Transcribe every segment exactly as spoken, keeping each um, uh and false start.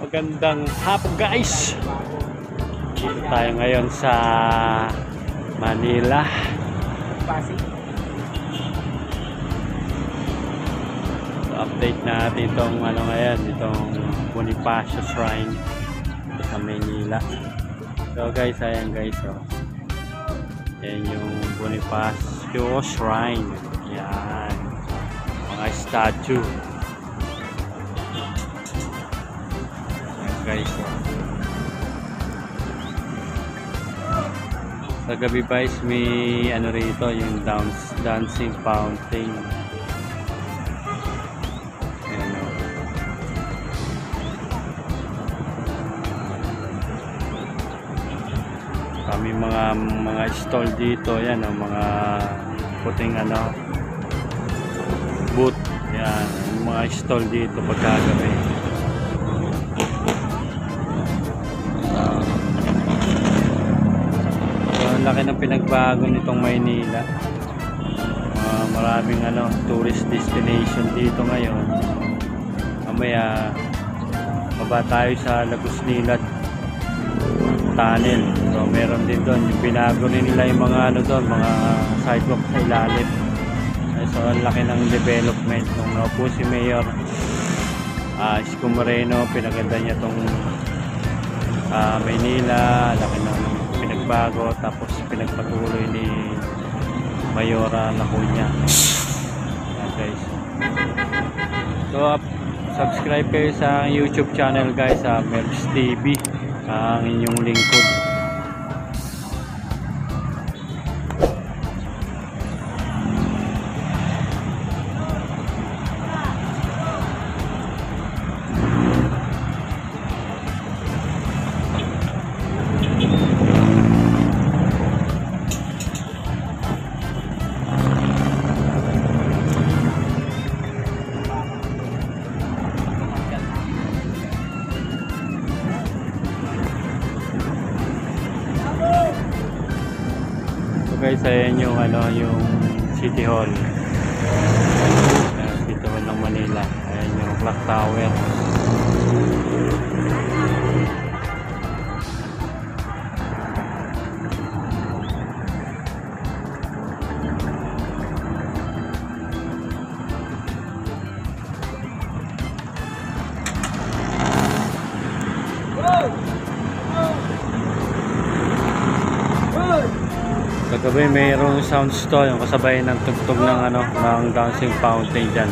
Magandang hapon guys. Dito tayo ngayon sa Manila. So, update natin itong ano ngayon, itong Bonifacio Shrine sa Manila. So guys, ayan guys, oh. Ayan yung Bonifacio Shrine. Ayan. Mga statue. Guys, sa gabi guys may ano rito yung dance, dancing fountain. Ayan, oh. Kami mga mga stall dito, yan oh, mga puting ano booth, yan mga stall dito pagkagabi. Laki ng pinagbago nitong Maynila. Uh, maraming ano tourist destination dito ngayon. Mamaya baba tayo sa Lagos Nilad Tunnel. So meron din doon yung binago rin nila yung mga ano doon, mga sidewalk sa ilalim. So ang laki ng development nung naupo si Mayor uh, Isko Moreno, pinaganda niya tong uh, Maynila, laki ng pinagbago, tapos pinagpatuloy ni Mayora Lacuna. Ayan guys. So uh, subscribe kayo sa YouTube channel guys, sa uh, Melbs T V, ang inyong lingkod. Guys, ayan yung ano, yung City Hall. Ayan, City Hall ng Manila. Ayan yung Clock Tower. Kagabi mayroong sound store yung kasabay ng tugtog ng ano ng dancing fountain dyan.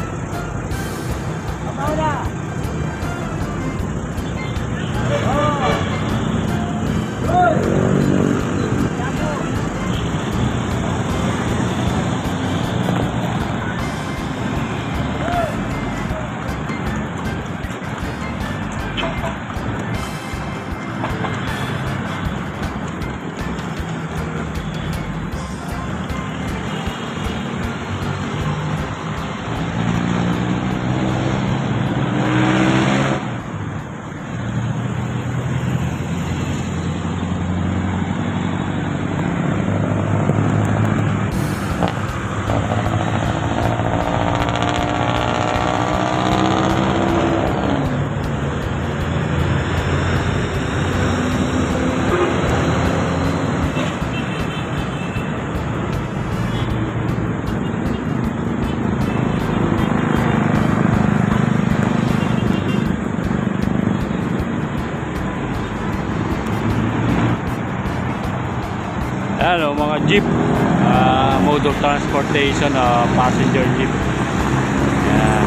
Ano, mga jeep, uh, mode of transportation, uh, passenger jeep. Yan.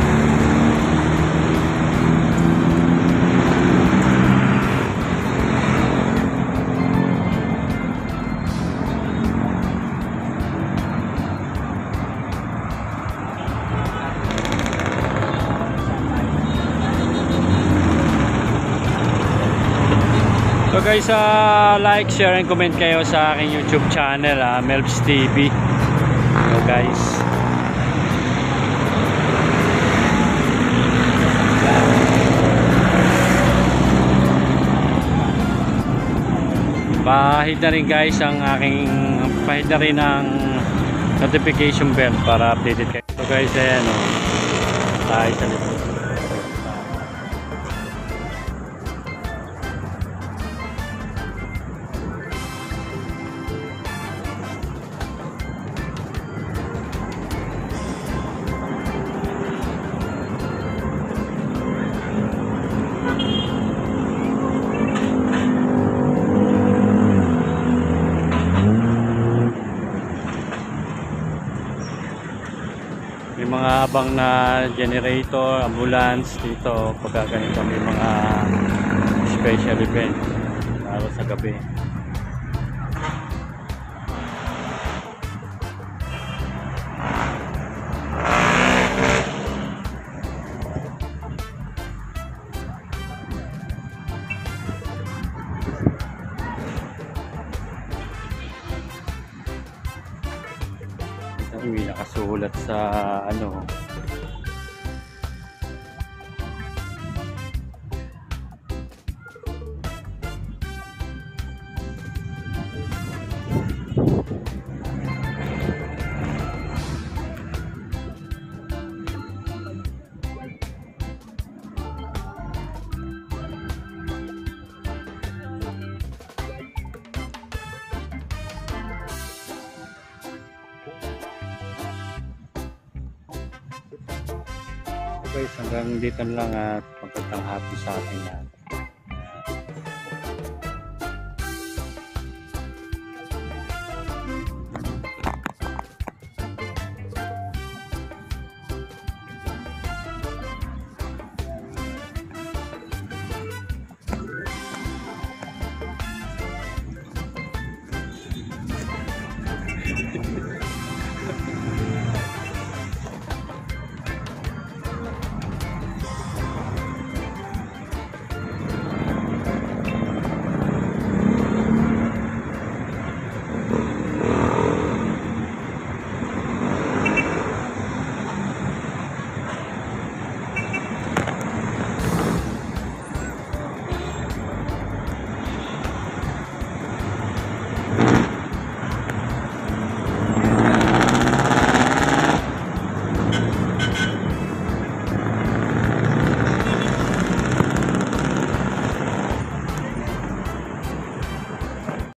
So guys, uh, like, share, and comment kayo sa aking YouTube channel, uh, Melbs T V. So guys, pahid na rin guys ang aking pahid na rin ang notification bell para updated kayo. So guys, ayan o, tayo sa likod. nag-aabang na generator, ambulance dito pagka ganito may mga special event lalo sa gabi. May nakasulat sa ano guys, hanggang dito lang at magandang hapon sa ating lahat.